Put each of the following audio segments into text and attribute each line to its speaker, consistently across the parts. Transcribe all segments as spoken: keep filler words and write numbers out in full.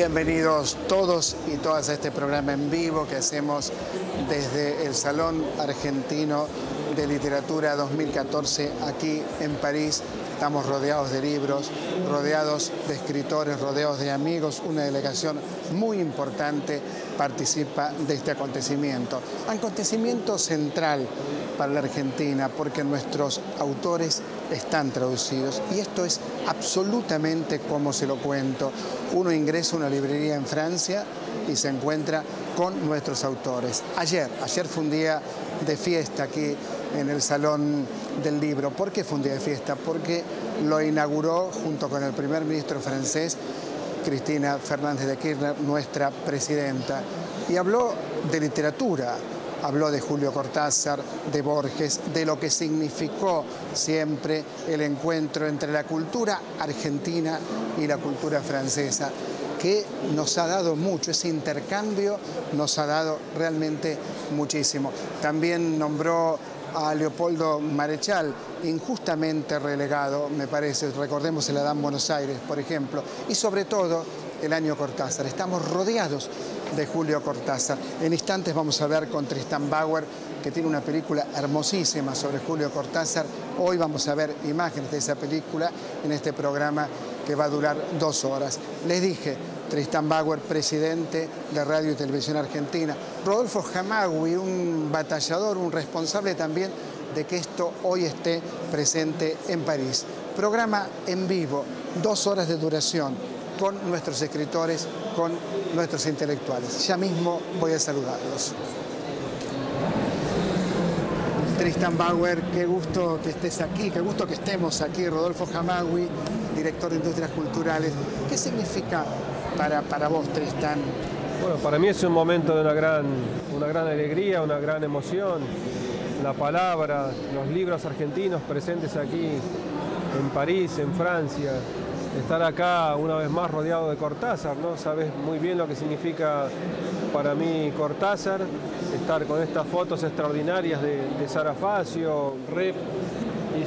Speaker 1: Bienvenidos todos y todas a este programa en vivo que hacemos desde el Salón Argentino de Literatura dos mil catorce aquí en París. Estamos rodeados de libros, rodeados de escritores, rodeados de amigos. Una delegación muy importante participa de este acontecimiento. Acontecimiento central para la Argentina porque nuestros autores están traducidos y esto es absolutamente como se lo cuento. Uno ingresa a una librería en Francia y se encuentra con nuestros autores. Ayer, ayer fue un día de fiesta aquí en el Salón del Libro. ¿Por qué fue un día de fiesta? Porque lo inauguró junto con el primer ministro francés, Cristina Fernández de Kirchner, nuestra presidenta, y habló de literatura. Habló de Julio Cortázar, de Borges, de lo que significó siempre el encuentro entre la cultura argentina y la cultura francesa, que nos ha dado mucho, ese intercambio nos ha dado realmente muchísimo. También nombró a Leopoldo Marechal, injustamente relegado, me parece, recordemos el Adán Buenos Aires, por ejemplo, y sobre todo el año Cortázar. Estamos rodeados de Julio Cortázar. En instantes vamos a ver con Tristan Bauer, que tiene una película hermosísima sobre Julio Cortázar. Hoy vamos a ver imágenes de esa película en este programa que va a durar dos horas. Les dije, Tristan Bauer, presidente de Radio y Televisión Argentina. Rodolfo Jamagui, un batallador, un responsable también de que esto hoy esté presente en París. Programa en vivo, dos horas de duración, con nuestros escritores, con nuestros intelectuales. Ya mismo voy a saludarlos. Tristan Bauer, qué gusto que estés aquí, qué gusto que estemos aquí. Rodolfo Jamagui, director de Industrias Culturales. ¿Qué significa para, para vos, Tristan?
Speaker 2: Bueno, para mí es un momento de una gran, una gran alegría, una gran emoción. La palabra, los libros argentinos presentes aquí en París, en Francia. Estar acá una vez más rodeado de Cortázar, ¿no? Sabes muy bien lo que significa para mí Cortázar, estar con estas fotos extraordinarias de, de Sara Facio, Rep y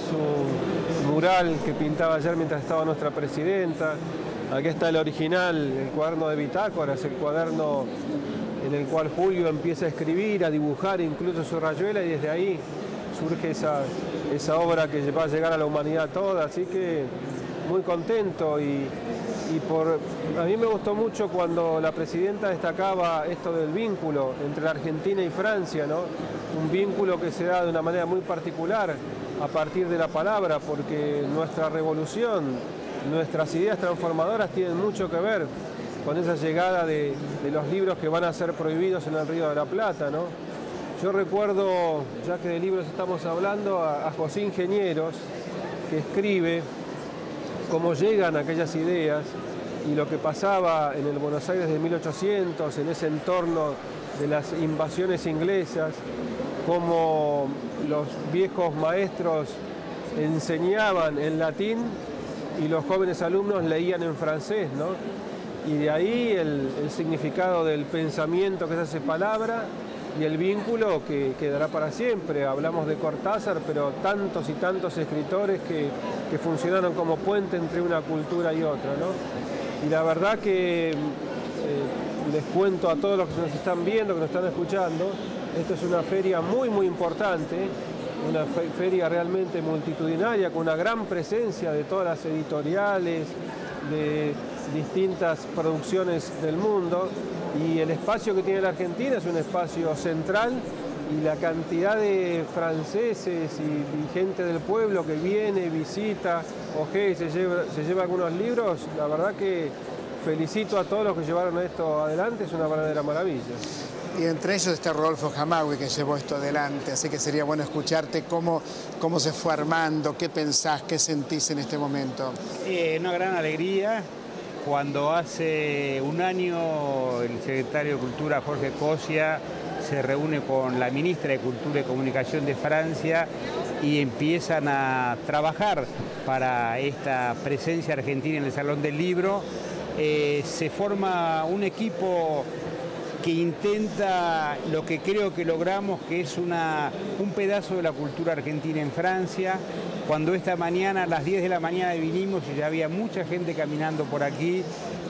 Speaker 2: su mural que pintaba ayer mientras estaba nuestra presidenta. Aquí está el original, el cuaderno de bitácoras, el cuaderno en el cual Julio empieza a escribir, a dibujar incluso su rayuela, y desde ahí surge esa, esa obra que va a llegar a la humanidad toda, así que muy contento. Y, y por, a mí me gustó mucho cuando la presidenta destacaba esto del vínculo entre la Argentina y Francia, ¿no? Un vínculo que se da de una manera muy particular a partir de la palabra, porque nuestra revolución, nuestras ideas transformadoras tienen mucho que ver con esa llegada de, de los libros que van a ser prohibidos en el Río de la Plata, ¿no? Yo recuerdo, ya que de libros estamos hablando, a, a José Ingenieros, que escribe cómo llegan aquellas ideas y lo que pasaba en el Buenos Aires de mil ochocientos, en ese entorno de las invasiones inglesas, cómo los viejos maestros enseñaban en latín y los jóvenes alumnos leían en francés, ¿no? Y de ahí el, el significado del pensamiento que se hace palabra y el vínculo que quedará para siempre. Hablamos de Cortázar, pero tantos y tantos escritores que, que funcionaron como puente entre una cultura y otra, ¿no? Y la verdad que eh, les cuento a todos los que nos están viendo, que nos están escuchando, esto es una feria muy, muy importante, una fe feria realmente multitudinaria, con una gran presencia de todas las editoriales, de distintas producciones del mundo. Y el espacio que tiene la Argentina es un espacio central, y la cantidad de franceses y, y gente del pueblo que viene, visita, ojea y se lleva, se lleva algunos libros, la verdad que felicito a todos los que llevaron esto adelante, es una verdadera maravilla.
Speaker 1: Y entre ellos está Rodolfo Jamagui, que llevó esto adelante, así que sería bueno escucharte cómo, cómo se fue armando, qué pensás, qué sentís en este momento.
Speaker 3: Eh, una gran alegría. Cuando hace un año el secretario de Cultura, Jorge Cosia, se reúne con la ministra de Cultura y Comunicación de Francia y empiezan a trabajar para esta presencia argentina en el Salón del Libro, eh, se forma un equipo que intenta lo que creo que logramos, que es una, un pedazo de la cultura argentina en Francia. Cuando esta mañana, a las diez de la mañana vinimos y ya había mucha gente caminando por aquí,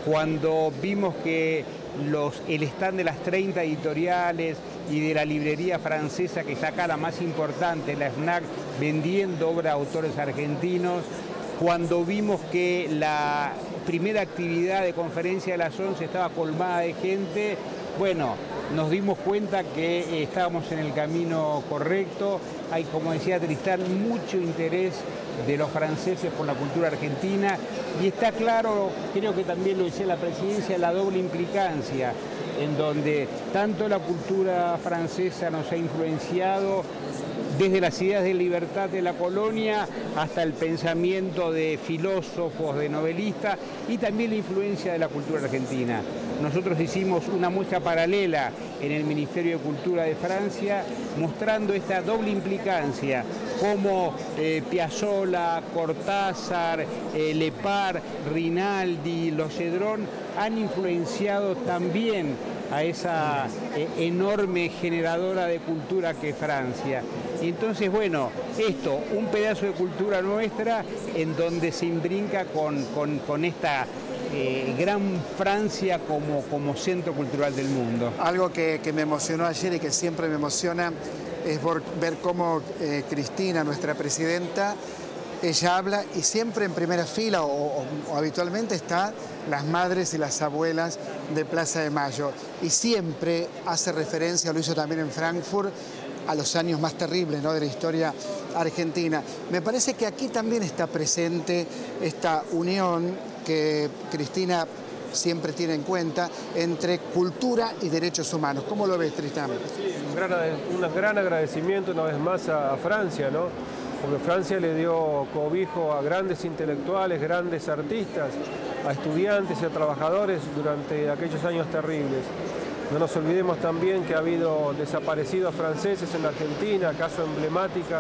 Speaker 3: cuando vimos que los, el stand de las treinta editoriales y de la librería francesa, que está acá la más importante, la FNAC, vendiendo obra de autores argentinos, cuando vimos que la primera actividad de conferencia de las once estaba colmada de gente, bueno, nos dimos cuenta que estábamos en el camino correcto. Hay, como decía Tristán, mucho interés de los franceses por la cultura argentina y está claro, creo que también lo decía la presidencia, la doble implicancia, en donde tanto la cultura francesa nos ha influenciado desde las ideas de libertad de la colonia hasta el pensamiento de filósofos, de novelistas y también la influencia de la cultura argentina. Nosotros hicimos una muestra paralela en el Ministerio de Cultura de Francia mostrando esta doble implicancia, como eh, Piazzolla, Cortázar, eh, Lepar, Rinaldi, Los Cedrón han influenciado también a esa eh, enorme generadora de cultura que es Francia. Y entonces, bueno, esto, un pedazo de cultura nuestra en donde se imbrinca con, con, con esta eh, gran Francia como, como centro cultural del mundo.
Speaker 1: Algo que, que me emocionó ayer y que siempre me emociona es por ver cómo eh, Cristina, nuestra presidenta, ella habla y siempre en primera fila o, o, o habitualmente está las madres y las abuelas de Plaza de Mayo. Y siempre hace referencia, lo hizo también en Frankfurt, a los años más terribles, ¿no?, de la historia argentina. Me parece que aquí también está presente esta unión que Cristina siempre tiene en cuenta entre cultura y derechos humanos. ¿Cómo lo ves, Tristán?
Speaker 2: Sí, un gran, un gran agradecimiento una vez más a, a Francia, ¿no? Porque Francia le dio cobijo a grandes intelectuales, grandes artistas, a estudiantes y a trabajadores durante aquellos años terribles. No nos olvidemos también que ha habido desaparecidos franceses en la Argentina, caso emblemático,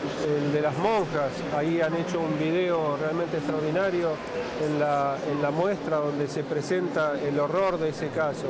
Speaker 2: el de las monjas. Ahí han hecho un video realmente extraordinario en la, en la muestra donde se presenta el horror de ese caso.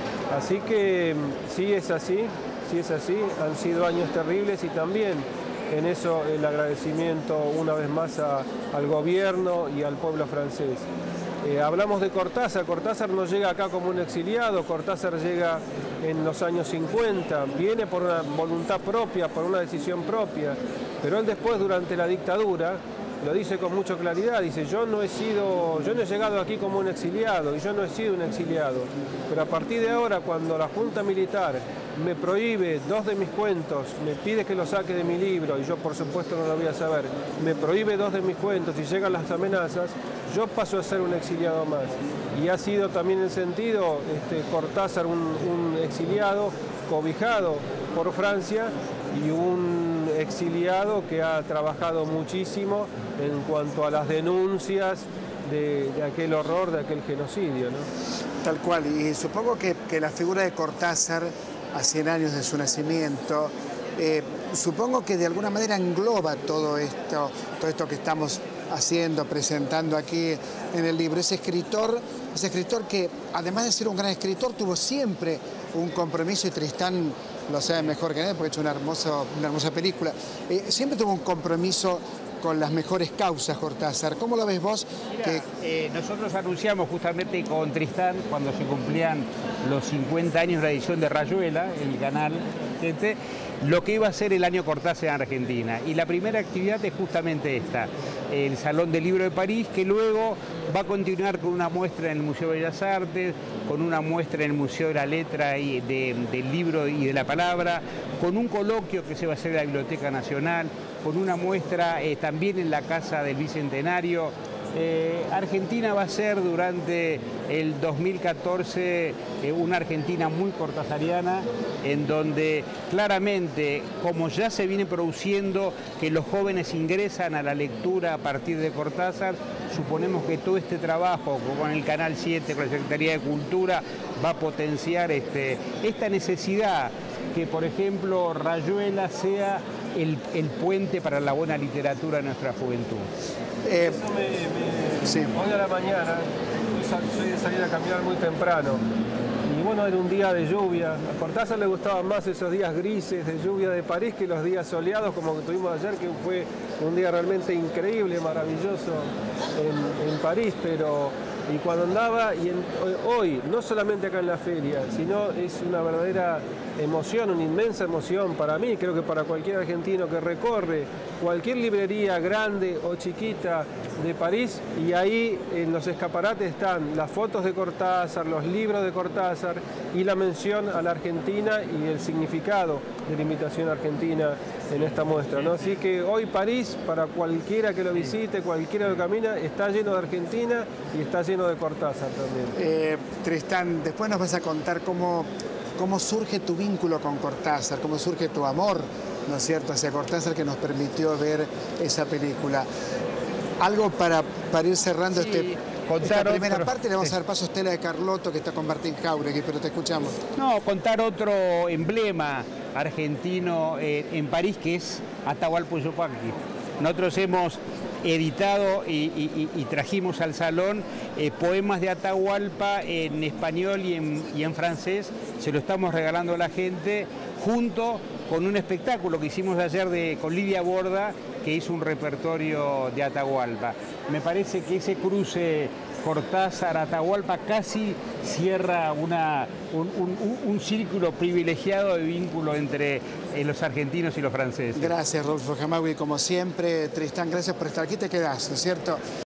Speaker 2: Así que sí es así, sí es así, han sido años terribles y también en eso el agradecimiento una vez más a, al gobierno y al pueblo francés. Eh, hablamos de Cortázar. Cortázar no llega acá como un exiliado, Cortázar llega en los años cincuenta, viene por una voluntad propia, por una decisión propia, pero él después, durante la dictadura, lo dice con mucha claridad, dice, yo no he sido, yo no he llegado aquí como un exiliado, y yo no he sido un exiliado, pero a partir de ahora, cuando la Junta Militar me prohíbe dos de mis cuentos, me pide que lo saque de mi libro, y yo por supuesto no lo voy a saber, me prohíbe dos de mis cuentos y llegan las amenazas, yo paso a ser un exiliado más. Y ha sido también en sentido este, Cortázar un, un exiliado cobijado por Francia y un exiliado que ha trabajado muchísimo en cuanto a las denuncias de, de aquel horror, de aquel genocidio, ¿no?
Speaker 1: Tal cual, y supongo que, que la figura de Cortázar, a cien años de su nacimiento, eh, supongo que de alguna manera engloba todo esto, todo esto que estamos haciendo, presentando aquí en el libro. Ese escritor, ese escritor que, además de ser un gran escritor, tuvo siempre un compromiso, y Tristán lo sabe mejor que nadie porque ha hecho una hermosa, una hermosa película. Eh, siempre tuvo un compromiso con las mejores causas, Cortázar. ¿Cómo lo ves vos?
Speaker 3: Mira,
Speaker 1: que...
Speaker 3: eh, nosotros anunciamos justamente con Tristán, cuando se cumplían los cincuenta años de la edición de Rayuela, en el canal, este, lo que iba a ser el año Cortázar en Argentina. Y la primera actividad es justamente esta, el Salón del Libro de París, que luego va a continuar con una muestra en el Museo de Bellas Artes, con una muestra en el Museo de la Letra y de, del Libro y de la Palabra, con un coloquio que se va a hacer en la Biblioteca Nacional, con una muestra eh, también en la Casa del Bicentenario. Eh, Argentina va a ser durante el dos mil catorce eh, una Argentina muy cortázariana, en donde claramente, como ya se viene produciendo que los jóvenes ingresan a la lectura a partir de Cortázar, suponemos que todo este trabajo con el Canal siete, con la Secretaría de Cultura, va a potenciar este, esta necesidad que, por ejemplo, Rayuela sea el, el puente para la buena literatura de nuestra juventud.
Speaker 2: Eh, Eso me, me, sí. Hoy a la mañana soy de salir a caminar muy temprano y bueno, era un día de lluvia. A Cortázar le gustaban más esos días grises de lluvia de París que los días soleados como que tuvimos ayer, que fue un día realmente increíble, maravilloso en, en París, pero Y cuando andaba, y en, hoy, no solamente acá en la feria, sino es una verdadera emoción, una inmensa emoción para mí, creo que para cualquier argentino que recorre cualquier librería grande o chiquita de París, y ahí en los escaparates están las fotos de Cortázar, los libros de Cortázar y la mención a la Argentina y el significado de la invitación argentina en esta muestra, ¿no? Así que hoy París, para cualquiera que lo visite, cualquiera que lo camina, está lleno de Argentina y está lleno de Cortázar también.
Speaker 1: Eh, Tristán, después nos vas a contar cómo, cómo surge tu vínculo con Cortázar, cómo surge tu amor, ¿no es cierto?, hacia Cortázar, que nos permitió ver esa película. Algo para, para ir cerrando sí, este, esta primera otro, parte, le vamos sí. a dar paso a Estela de Carlotto, que está con Martín Jauregui, pero te escuchamos.
Speaker 3: No, contar otro emblema argentino eh, en París, que es Atahualpa Yupanqui. Nosotros hemos editado y, y, y trajimos al salón eh, poemas de Atahualpa en español y en, y en francés. Se lo estamos regalando a la gente junto con un espectáculo que hicimos ayer de, con Lidia Borda, que hizo un repertorio de Atahualpa. Me parece que ese cruce Cortázar-Atahualpa casi cierra una, un, un, un círculo privilegiado de vínculo entre eh, los argentinos y los franceses.
Speaker 1: Gracias, Rodolfo Jamaui, como siempre. Tristán, gracias por estar aquí. Te quedás, ¿no es cierto?